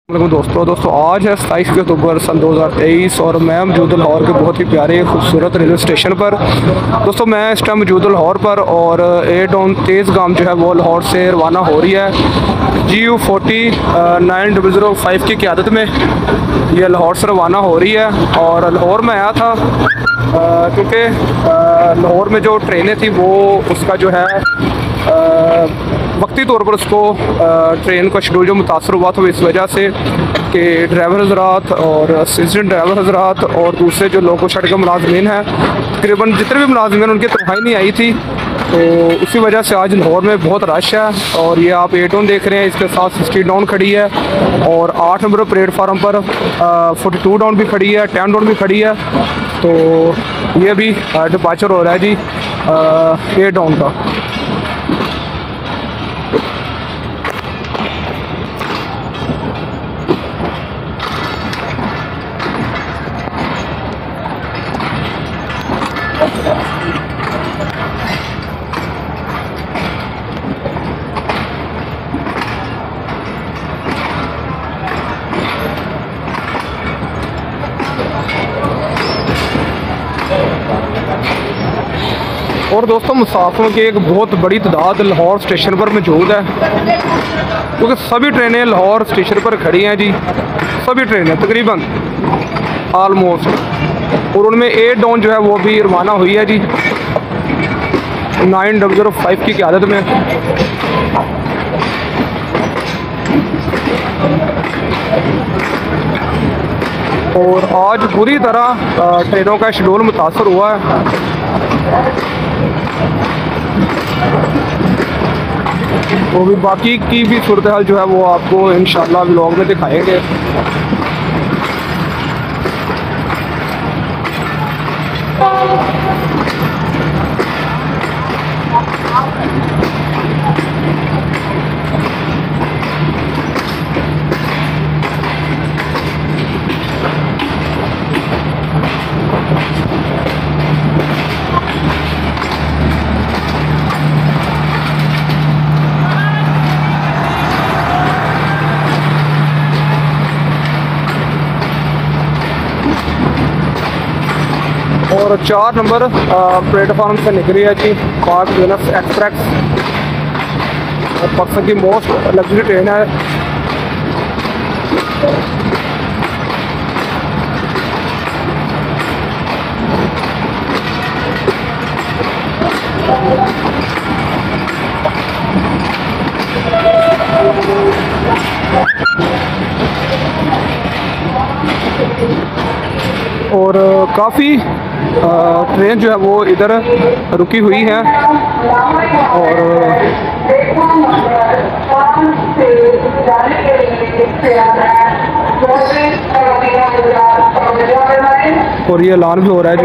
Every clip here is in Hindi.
दोस्तों आज है 27 अक्टूबर सन 2023 और मैं मौजूद लाहौर के बहुत ही प्यारे खूबसूरत रेलवे स्टेशन पर। दोस्तों मैं इस टाइम मौजूद लाहौर पर और एयर डाउन तेज़गाम जो है वो लाहौर से रवाना हो रही है GU40 9005 की क़यादत में। ये लाहौर से रवाना हो रही है और लाहौर में आया था क्योंकि लाहौर में जो ट्रेनें थी वो उसका जो है वक्ती तौर पर उसको ट्रेन का शेड्यूल जो मुतासर हुआ था इस वजह से कि ड्राइवर हज़रात और असिस्टेंट ड्राइवर हज़रात और दूसरे जो लोको शेड के मुलाजमीन हैं तकरीबन जितने भी मुलाजमीन उनकी तनख्वाही नहीं आई थी, तो उसी वजह से आज लाहौर में बहुत रश है। और ये आप 8 डाउन देख रहे हैं, इसके साथ 60 डाउन खड़ी है और 8 नंबर प्लेटफार्म पर 42 डाउन भी खड़ी है, 10 डाउन भी खड़ी है। तो ये भी डिपार्चर हो रहा है जी 8 डाउन का। और दोस्तों मुसाफिरों की एक बहुत बड़ी तादाद लाहौर स्टेशन पर मौजूद है क्योंकि सभी ट्रेनें लाहौर स्टेशन पर खड़ी हैं जी, सभी ट्रेनें तकरीबन आलमोस्ट। और उनमें 8 डाउन जो है वो भी रवाना हुई है जी 9005 की क़यादत में। और आज बुरी तरह ट्रेनों का शेड्यूल मुतासर हुआ है। तो भी बाकी की भी सूरत हाल जो है वो आपको इंशाल्लाह व्लॉग में दिखाएंगे। और 4 नंबर प्लेटफार्म से निकली है जी पाक वीनस एक्सप्रेस, पाकिस्तान की मोस्ट लग्जरी ट्रेन है। और काफ़ी ट्रेन जो है वो इधर रुकी हुई है और ये ऐलान भी हो रहा है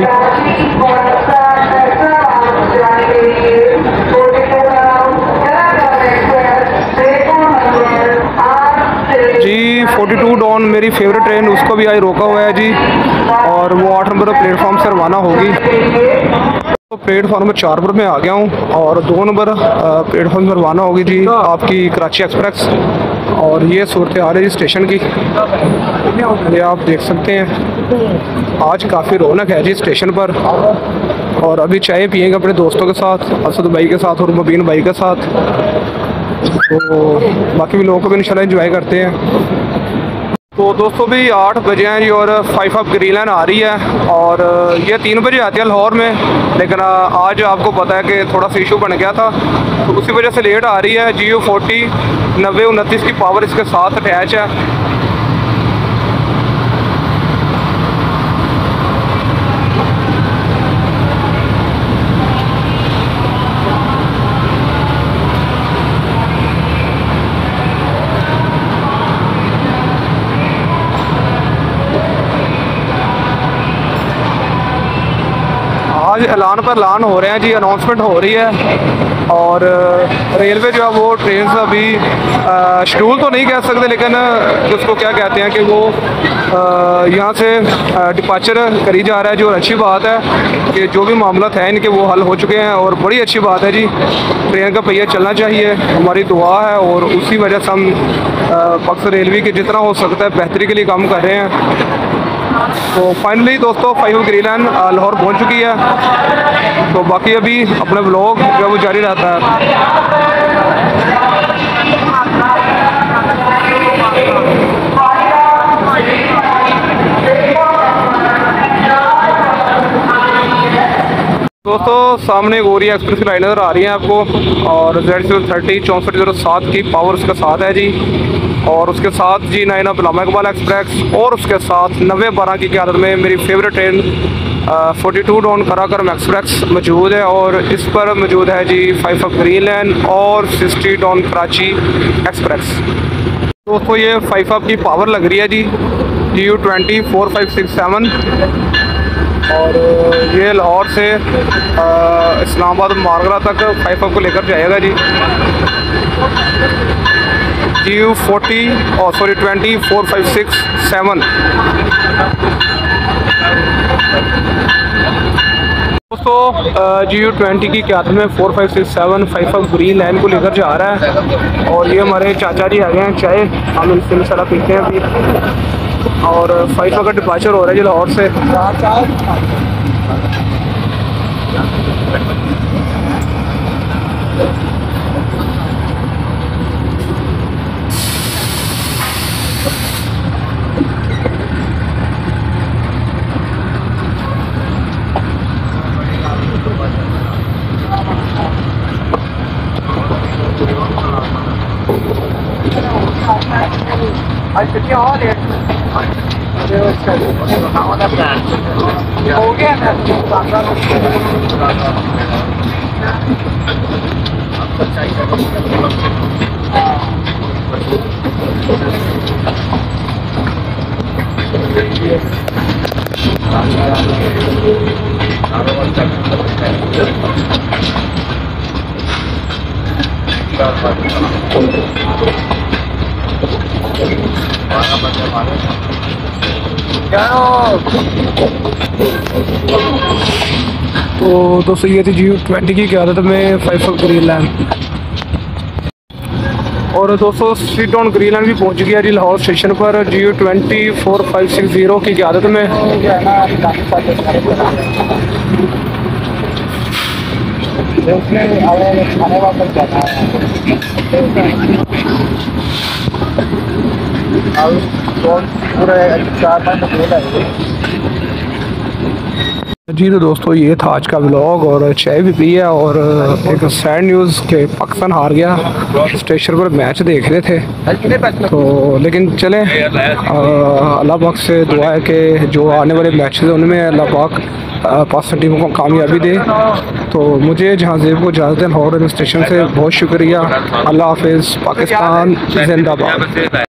जी 42 डाउन मेरी फेवरेट ट्रेन, उसको भी आज रोका हुआ है जी और वो 8 नंबर प्लेटफॉर्म से रवाना होगी। तो प्लेटफॉर्म में 4 नंबर में आ गया हूँ और 2 नंबर प्लेटफॉर्म पर रवाना होगी जी आपकी कराची एक्सप्रेस। और ये सूरत हाल है जी स्टेशन की, ये आप देख सकते हैं। आज काफ़ी रौनक है जी स्टेशन पर और अभी चाय पियेंगे अपने दोस्तों के साथ, असद भाई के साथ और मुबीन भाई के साथ। तो बाकी भी लोगों को भी इंशाल्लाह एंजॉय करते हैं। तो दोस्तों भी 8 बजे हैं जी और 5 ऑफ ग्रीन लाइन आ रही है और ये 3 बजे आती है लाहौर में, लेकिन आज आपको पता है कि थोड़ा सा इशू बन गया था तो उसी वजह से लेट आ रही है। GU40 9029 की पावर इसके साथ अटैच है। आज ऐलान पर ऐलान हो रहे हैं जी, अनाउंसमेंट हो रही है। और रेलवे जो है वो ट्रेन अभी शेड्यूल तो नहीं कह सकते, लेकिन उसको क्या कहते हैं कि वो यहाँ से डिपार्चर करी जा रहा है, जो अच्छी बात है कि जो भी मामला है इनके वो हल हो चुके हैं और बड़ी अच्छी बात है जी। ट्रेन का पहिया चलना चाहिए, हमारी दुआ है, और उसी वजह से हम पाकिस्तान रेलवे के जितना हो सकता है बेहतरी के लिए काम कर रहे हैं। तो फाइनली दोस्तों 5 ग्रीन लाइन लाहौर पहुंच चुकी है। तो बाकी अभी अपना व्लॉग जो है वो जारी रहता है। दोस्तों सामने गोरिया एक्सप्रेस की लाइन नज़र आ रही है आपको, और Z030 6407 की पावर उसके साथ है जी। और उसके साथ G9 अलामा इकबाल एक्सप्रेस, और उसके साथ 9012 की क़यादत में मेरी favourite train 42 down Karakoram express मौजूद है। और इस पर मौजूद है जी 5 ग्रीन लाइन और 60 डॉन कराची एक्सप्रेस। दोस्तों ये 5 की पावर लग रही है जी, GU20 4567, और ये लाहौर से इस्लामाबाद मारगला तक 5 को लेकर जाएगा जी। GU40 और 20 4567। दोस्तों GU20 की क़यादत में 4567 5 ग्रीन लाइन को लेकर जा रहा है। और ये हमारे चाचा जी आ गए हैं चाय, हम इनसे मसाला पीते हैं अभी। और 5 का डिपार्चर हो रहा है जी लाहौर से। हो गया तो दोस्तों ये थी GU20 की क़यादत में 5 ग्रीन लाइन। और दोस्तों 60 डॉन ग्रीन लाइन भी पहुंच गया जी लाहौर स्टेशन पर GU20 4560 की क़यादत में। जी तो दोस्तों ये था आज का व्लॉग, और चाय भी पी है, और एक सैड न्यूज़ के पाकिस्तान हार गया। स्टेशन पर मैच देख रहे थे तो, लेकिन चले अल्लाह पाक से दुआ है कि जो आने वाले मैच हैं उनमें अल्लाह पाक पाकिस्तान टीमों को कामयाबी दे। तो मुझे जहाँ जेब को इजाज़त है लाहौर स्टेशन से बहुत शुक्रिया। अल्लाह हाफिज़, पाकिस्तान जिंदाबाद।